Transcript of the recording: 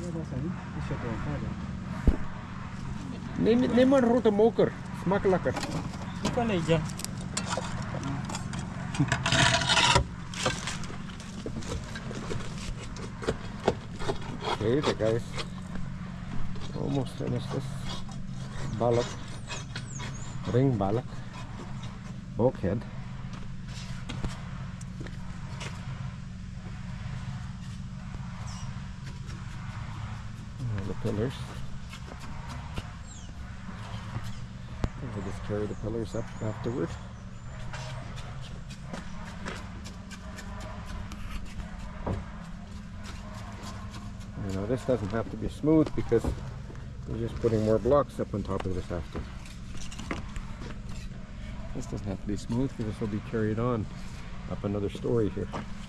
Neem maar een grote moker. Is makkelijker. Die kan niet, ja. Okay, the guys almost finished this balak, ring balak, bulkhead. And the pillars. We'll just carry the pillars up afterward. You know, this doesn't have to be smooth because we're just putting more blocks up on top of this after. This doesn't have to be smooth because this will be carried on up another story here.